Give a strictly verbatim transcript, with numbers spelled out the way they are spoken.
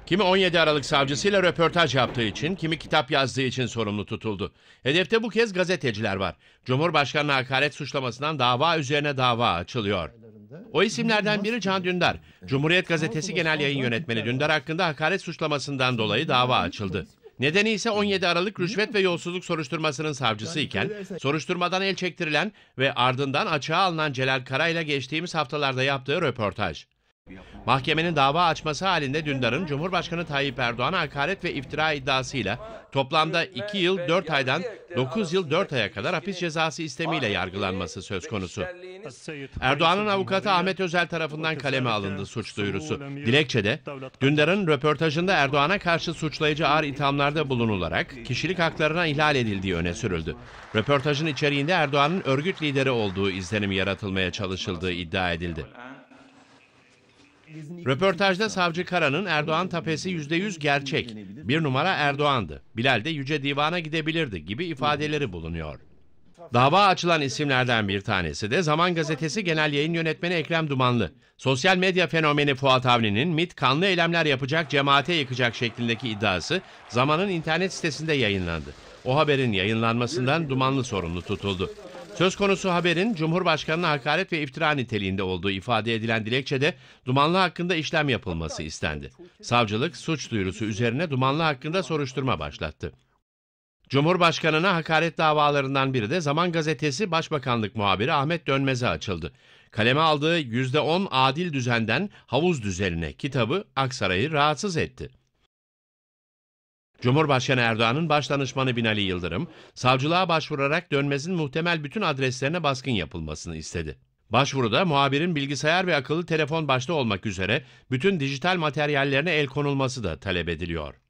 Kimi on yedi Aralık savcısıyla röportaj yaptığı için, kimi kitap yazdığı için sorumlu tutuldu. Hedefte bu kez gazeteciler var. Cumhurbaşkanı'na hakaret suçlamasından dava üzerine dava açılıyor. O isimlerden biri Can Dündar. Cumhuriyet Gazetesi Genel Yayın Yönetmeni Dündar hakkında hakaret suçlamasından dolayı dava açıldı. Nedeni ise on yedi Aralık rüşvet ve yolsuzluk soruşturmasının savcısı iken, soruşturmadan el çektirilen ve ardından açığa alınan Celal Kara'yla geçtiğimiz haftalarda yaptığı röportaj. Mahkemenin dava açması halinde Dündar'ın Cumhurbaşkanı Tayyip Erdoğan'a hakaret ve iftira iddiasıyla toplamda iki yıl dört aydan dokuz yıl dört aya kadar hapis cezası istemiyle yargılanması söz konusu. Erdoğan'ın avukatı Ahmet Özel tarafından kaleme alındı suç duyurusu. Dilekçede, Dündar'ın röportajında Erdoğan'a karşı suçlayıcı ağır ithamlarda bulunularak kişilik haklarına ihlal edildiği öne sürüldü. Röportajın içeriğinde Erdoğan'ın örgüt lideri olduğu izlenimi yaratılmaya çalışıldığı iddia edildi. Röportajda savcı Kara'nın Erdoğan tapesi yüzde yüz gerçek, bir numara Erdoğan'dı, Bilal de Yüce Divan'a gidebilirdi gibi ifadeleri bulunuyor. Dava açılan isimlerden bir tanesi de Zaman Gazetesi Genel Yayın Yönetmeni Ekrem Dumanlı. Sosyal medya fenomeni Fuat Avni'nin MİT kanlı eylemler yapacak, cemaate yıkacak şeklindeki iddiası Zaman'ın internet sitesinde yayınlandı. O haberin yayınlanmasından Dumanlı sorumlu tutuldu. Söz konusu haberin Cumhurbaşkanı'na hakaret ve iftira niteliğinde olduğu ifade edilen dilekçede Dumanlı hakkında işlem yapılması istendi. Savcılık suç duyurusu üzerine Dumanlı hakkında soruşturma başlattı. Cumhurbaşkanı'na hakaret davalarından biri de Zaman Gazetesi Başbakanlık muhabiri Ahmet Dönmez'e açıldı. Kaleme aldığı yüzde on adil düzenden havuz düzenine kitabı Aksaray'ı rahatsız etti. Cumhurbaşkanı Erdoğan'ın başdanışmanı Binali Yıldırım, savcılığa başvurarak Dönmez'in muhtemel bütün adreslerine baskın yapılmasını istedi. Başvuruda muhabirin bilgisayar ve akıllı telefon başta olmak üzere bütün dijital materyallerine el konulması da talep ediliyor.